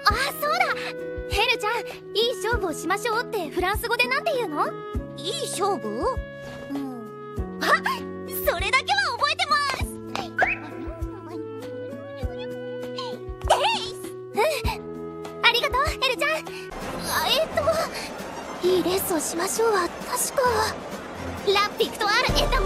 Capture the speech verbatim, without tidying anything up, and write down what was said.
あ、そうだ。ヘルちゃん、いい勝負をしましょうってフランス語でなんて言うの？いい勝負？うん。あ、それだけは覚えてます。うん、ありがとうヘルちゃん。あ、えっといいレースをしましょうは確かラ・ピクトワール・エタモ